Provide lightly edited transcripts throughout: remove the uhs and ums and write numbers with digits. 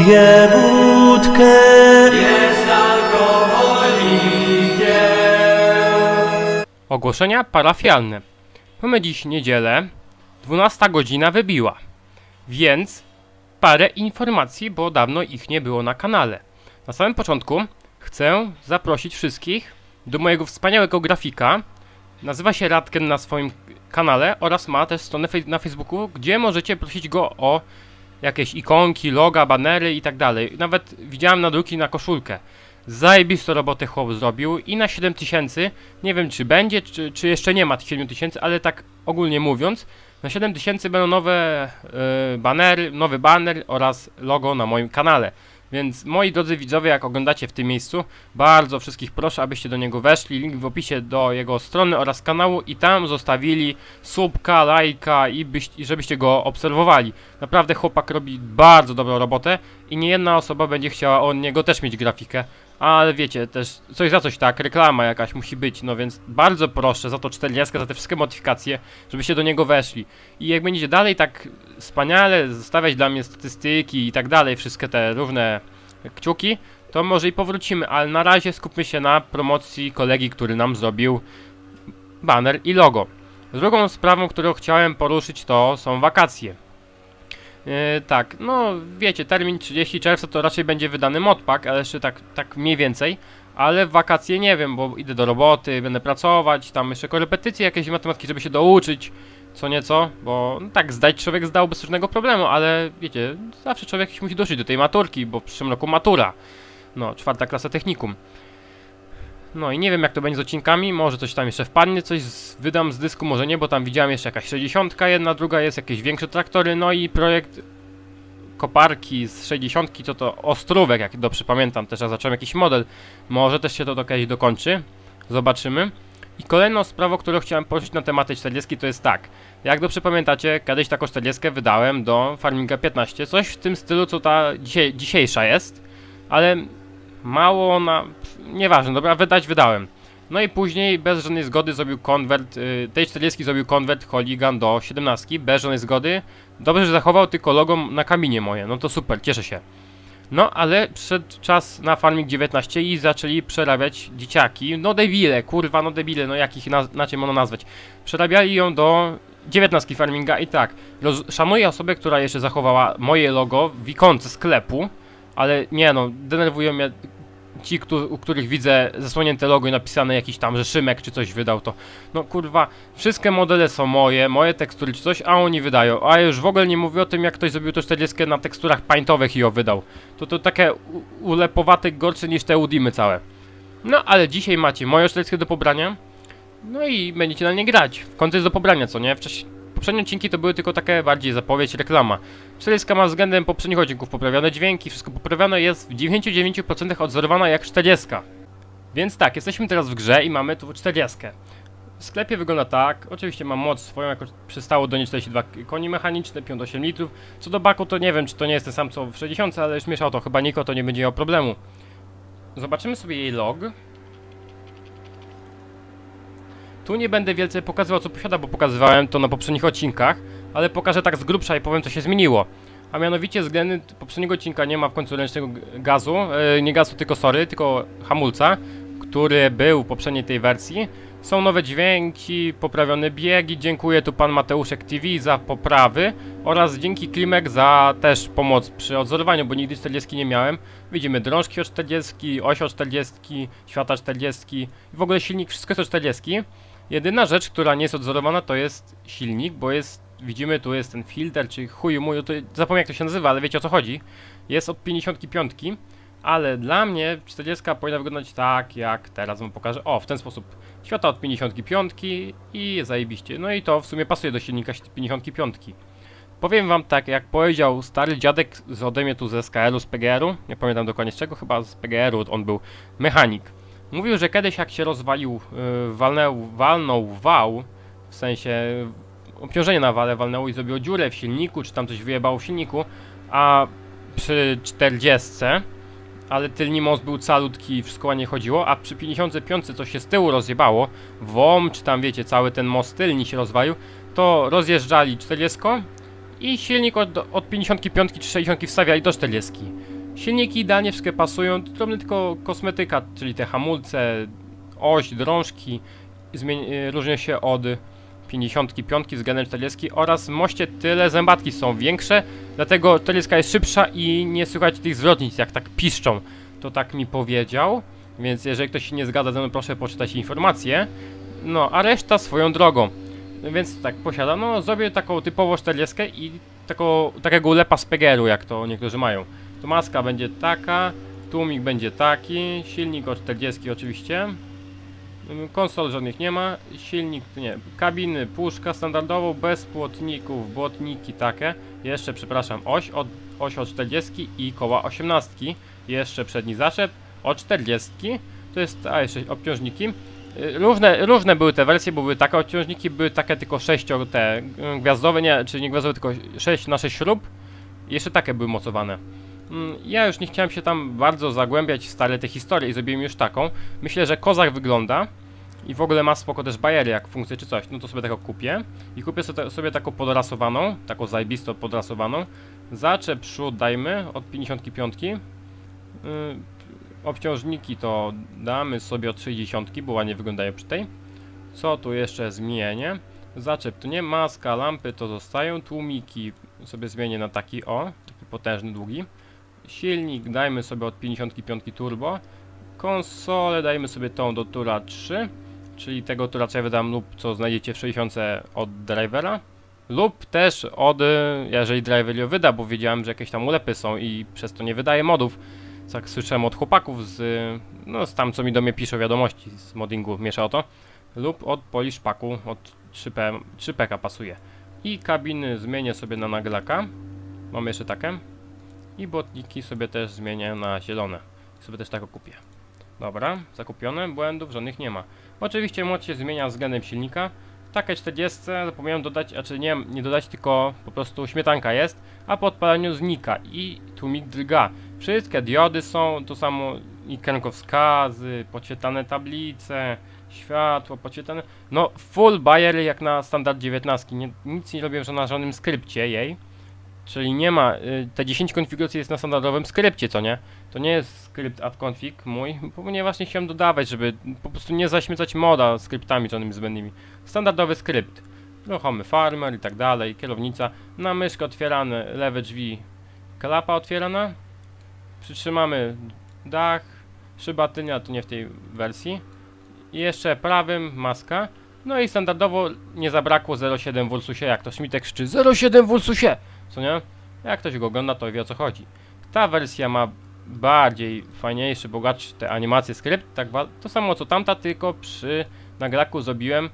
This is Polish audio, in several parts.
pije wódkę. Jest alkoholikiem. Ogłoszenia parafialne. Mamy dziś niedzielę, 12 godzina wybiła, więc parę informacji, bo dawno ich nie było na kanale. Na samym początku chcę zaprosić wszystkich do mojego wspaniałego grafika. Nazywa się Radken na swoim kanale oraz ma też stronę na Facebooku, gdzie możecie prosić go o jakieś ikonki, loga, banery i tak dalej. Nawet widziałem nadruki na koszulkę. Zajebistą robotę chłop zrobił i na 7000, nie wiem czy będzie, czy jeszcze nie ma tych 7000, ale tak ogólnie mówiąc, na 7000 będą nowe banery, nowy baner oraz logo na moim kanale. Więc moi drodzy widzowie, jak oglądacie w tym miejscu, bardzo wszystkich proszę, abyście do niego weszli, link w opisie do jego strony oraz kanału i tam zostawili subka, lajka i żebyście go obserwowali. Naprawdę chłopak robi bardzo dobrą robotę i nie jedna osoba będzie chciała od niego też mieć grafikę. Ale wiecie, też coś za coś, tak, reklama jakaś musi być, no więc bardzo proszę za to 40, za te wszystkie modyfikacje, żebyście do niego weszli. I jak będziecie dalej tak wspaniale zostawiać dla mnie statystyki i tak dalej, wszystkie te różne kciuki, to może i powrócimy, ale na razie skupmy się na promocji kolegi, który nam zrobił banner i logo. Drugą sprawą, którą chciałem poruszyć, to są wakacje. Tak, no wiecie, termin 30 czerwca to raczej będzie wydany modpack, ale jeszcze tak mniej więcej. Ale w wakacje nie wiem, bo idę do roboty, będę pracować, tam jeszcze korepetycje jakieś matematyki, żeby się douczyć, co nieco, bo no tak, zdać człowiek zdał bez żadnego problemu, ale wiecie, zawsze człowiek musi dojść do tej maturki, bo w przyszłym roku matura. No, 4. klasa technikum. No i nie wiem jak to będzie z odcinkami, może coś tam jeszcze wpadnie, coś wydam z dysku, może nie, bo tam widziałem jeszcze jakaś 60, jedna, druga jest jakieś większe traktory, no i projekt koparki z 60, to Ostrówek, jak dobrze pamiętam, też ja zacząłem jakiś model, może też się to kiedyś dokończy, zobaczymy. I kolejną sprawą, którą chciałem poruszyć na tematy 40 to jest tak, jak dobrze pamiętacie, kiedyś taką 40 wydałem do Farminga 15, coś w tym stylu co ta dzisiejsza jest, ale mało ona, nieważne, dobra, wydałem. No i później bez żadnej zgody zrobił konwert, tej 40 zrobił konwert Holigan do 17, bez żadnej zgody. Dobrze, że zachował tylko logo na kaminie moje, no to super, cieszę się. No ale przyszedł czas na Farming 19 i zaczęli przerabiać dzieciaki, no debile, kurwa, no debile, no jakich inaczej można nazwać. Przerabiali ją do 19 Farminga i tak, szanuję osobę, która jeszcze zachowała moje logo w ikonce sklepu. Ale nie no, denerwują mnie ci, u których widzę zasłonięte logo i napisane jakiś tam, że Szymek czy coś wydał to. No kurwa, wszystkie modele są moje tekstury czy coś, a oni wydają. A już w ogóle nie mówię o tym, jak ktoś zrobił to 40 na teksturach paintowych i ją wydał. To takie ulepowate, gorsze niż te Udimy całe. No ale dzisiaj macie moje 40 do pobrania. No i będziecie na nie grać. W końcu jest do pobrania, co nie? Poprzednie odcinki to były tylko takie bardziej zapowiedź, reklama. 40 ma względem poprzednich odcinków poprawione dźwięki, wszystko poprawione, jest w 99% odzorowana jak 40. Więc tak, jesteśmy teraz w grze i mamy tu 40. W sklepie wygląda tak, oczywiście mam moc swoją, jako przystało do niej 42 koni mechaniczne, 58 litrów. Co do baku to nie wiem, czy to nie jest ten sam co w 60, ale już mieszał to chyba Niko, to nie będzie miał problemu. Zobaczymy sobie jej log. Tu nie będę wielce pokazywał co posiada, bo pokazywałem to na poprzednich odcinkach, ale pokażę tak z grubsza i powiem co się zmieniło. A mianowicie względem poprzedniego odcinka nie ma w końcu ręcznego gazu, nie gazu tylko hamulca, który był w poprzedniej tej wersji. Są nowe dźwięki, poprawione biegi, dziękuję tu pan Mateuszek TV za poprawy oraz dzięki Klimek za też pomoc przy odzorowaniu, bo nigdy 40 nie miałem. Widzimy drążki o 40, oś o 40, świata 40 i w ogóle silnik, wszystko jest o 40. Jedyna rzecz, która nie jest odzorowana, to jest silnik, bo jest, widzimy, tu jest ten filtr, czy chuj mój, to zapomnę jak to się nazywa, ale wiecie o co chodzi. Jest od 55, ale dla mnie 40 powinna wyglądać tak, jak teraz wam pokażę. O, w ten sposób. Świata od 55 i zajebiście. No i to w sumie pasuje do silnika 55. Powiem wam tak, jak powiedział stary dziadek ode mnie tu ze SKL-u, z PGR-u, nie pamiętam dokładnie z czego, chyba z PGR-u, on był mechanik. Mówił, że kiedyś jak się rozwalił, walnął wał, w sensie obciążenie na wale walnęło i zrobiło dziurę w silniku, czy tam coś wyjebało w silniku, a przy 40, ale tylny most był calutki i wszystko ładnie chodziło, a przy 55 coś się z tyłu rozjebało, WOM, czy tam wiecie, cały ten most tylny się rozwalił, to rozjeżdżali 40 i silnik od 55 czy 60 wstawiali do 40. Silniki idealnie wszystkie pasują, drobne tylko kosmetyka, czyli te hamulce, oś, drążki różnią się od 55 względem 40 oraz w moście tyle zębatki są większe, dlatego 40 jest szybsza i nie słychać tych zwrotnic jak tak piszczą. To tak mi powiedział, więc jeżeli ktoś się nie zgadza ze mną, proszę poczytać informacje. No, a reszta swoją drogą. Więc tak posiada, no zrobię taką typowo 40 i takiego lepa z Pegeru, jak to niektórzy mają. To maska będzie taka, tłumik będzie taki, silnik o 40 oczywiście. Konsol żadnych nie ma, silnik nie, kabiny, puszka standardowo, bez płotników, błotniki takie. Jeszcze przepraszam, oś o 40 i koła 18. Jeszcze przedni zaszczep o 40. To jest, a jeszcze obciążniki. Różne były te wersje, bo były takie odciążniki, były takie tylko 6 te gwiazdowe, nie, czy nie gwiazdowe, tylko 6 na 6 śrub. I jeszcze takie były mocowane. Ja już nie chciałem się tam bardzo zagłębiać w stare te historie i zrobiłem już taką. Myślę, że kozak wygląda i w ogóle ma spoko też bajery jak funkcję czy coś, no to sobie tego kupię. I kupię sobie taką podrasowaną, taką zajebisto podrasowaną. Zaczep przód dajmy od 55. Obciążniki to damy sobie od 60, bo ładnie wyglądają przy tej. Co tu jeszcze zmienię? Zaczep to nie, maska, lampy to zostają, tłumiki sobie zmienię na taki taki potężny, długi. Silnik dajmy sobie od 55 turbo. Konsolę dajmy sobie tą do Tura 3, czyli tego Tura co ja wydam lub co znajdziecie w 60 od drivera. Lub też od, jeżeli driver ją wyda, bo wiedziałem, że jakieś tam ulepy są i przez to nie wydaje modów. Tak słyszałem od chłopaków z tam co mi do mnie piszą wiadomości z moddingu, miesza o to. Lub od Polish Packu, od 3PK pasuje. I kabiny zmienię sobie na naglaka. Mam jeszcze takie. I błotniki sobie też zmienię na zielone. Sobie też tak kupię. Dobra, zakupione, błędów żadnych nie ma. Oczywiście moc się zmienia względem silnika. Takie 40 zapomniałem dodać, znaczy nie dodać, tylko po prostu śmietanka jest, a po odpalaniu znika i tłumik drga. Wszystkie diody są, to samo i kierunkowskazy, podświetlane tablice, światło podświetlane. No full bajer jak na standard 19, nic nie robię na żadnym skrypcie jej. Czyli nie ma, te 10 konfiguracji jest na standardowym skrypcie, co nie? To nie jest skrypt add-config mój, ponieważ nie chciałem dodawać, żeby po prostu nie zaśmiecać moda skryptami żadnymi zbędnymi. Standardowy skrypt. Ruchomy farmer i tak dalej, kierownica, na myszkę otwierane, lewe drzwi, klapa otwierana. Przytrzymamy dach, szyba tylnia, to nie w tej wersji. I jeszcze prawym maska. No i standardowo nie zabrakło 0,7 w Ursusie, jak to Śmitek krzyczy 0,7 w Ursusie! Co nie? Jak ktoś go ogląda, to wie o co chodzi. Ta wersja ma bardziej fajniejszy, bogatszy te animacje skrypt, tak to samo co tamta, tylko przy nagraku zrobiłem.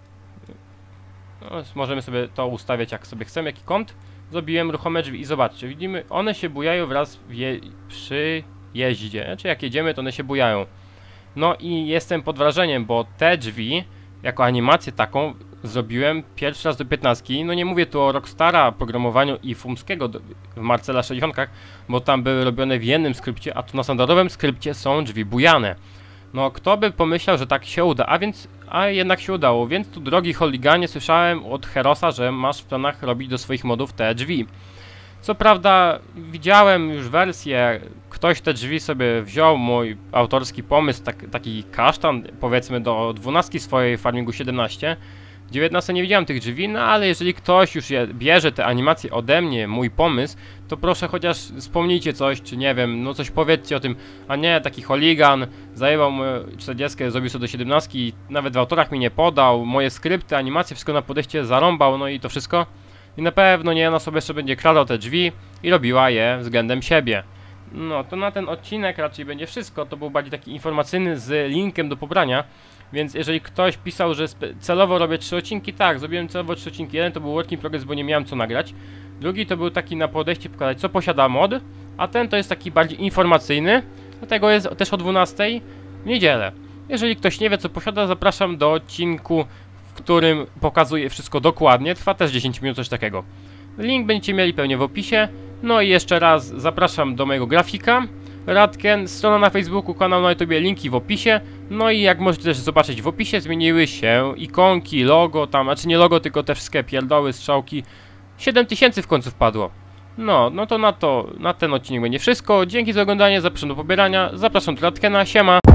No, możemy sobie to ustawiać jak sobie chcemy, jaki kąt. Zrobiłem ruchome drzwi i zobaczcie, widzimy, one się bujają wraz przy jeździe, znaczy jak jedziemy, to one się bujają. No i jestem pod wrażeniem, bo te drzwi, jako animację taką, zrobiłem pierwszy raz do 15. No nie mówię tu o Rockstara, programowaniu i Fumskiego w Marcela 60, bo tam były robione w jednym skrypcie, a tu na standardowym skrypcie są drzwi bujane. No kto by pomyślał, że tak się uda, a jednak się udało, więc tu drogi holiganie słyszałem od Herosa, że masz w planach robić do swoich modów te drzwi. Co prawda widziałem już wersję, ktoś te drzwi sobie wziął, mój autorski pomysł, taki kasztan, powiedzmy do 12 swojej Farmingu 17. 19 nie widziałem tych drzwi, no ale jeżeli ktoś już bierze te animacje ode mnie, mój pomysł, to proszę chociaż wspomnijcie coś, czy nie wiem, no coś powiedzcie o tym, a nie taki holigan, zajebał moją 40, zrobił sobie do 17 i nawet w autorach mi nie podał, moje skrypty, animacje, wszystko na podejście zarąbał, no i to wszystko. I na pewno nie, ona sobie jeszcze będzie kradła te drzwi i robiła je względem siebie. No to na ten odcinek raczej będzie wszystko, to był bardziej taki informacyjny z linkiem do pobrania. Więc jeżeli ktoś pisał, że celowo robię 3 odcinki, tak, zrobiłem celowo 3 odcinki. Jeden to był work in progress, bo nie miałem co nagrać. Drugi to był taki na podejście pokazać, co posiada mod. A ten to jest taki bardziej informacyjny, dlatego jest też o 12 w niedzielę. Jeżeli ktoś nie wie, co posiada, zapraszam do odcinku, w którym pokazuję wszystko dokładnie. Trwa też 10 minut, coś takiego. Link będziecie mieli pewnie w opisie. No i jeszcze raz zapraszam do mojego grafika. Radken, strona na Facebooku, kanał na YouTube, linki w opisie. No i jak możecie też zobaczyć w opisie, zmieniły się ikonki, logo tam, znaczy nie logo, tylko te wszystkie pierdoły, strzałki. 7000 w końcu wpadło. No to na ten odcinek będzie wszystko. Dzięki za oglądanie, zapraszam do pobierania, zapraszam do Latkena, siema.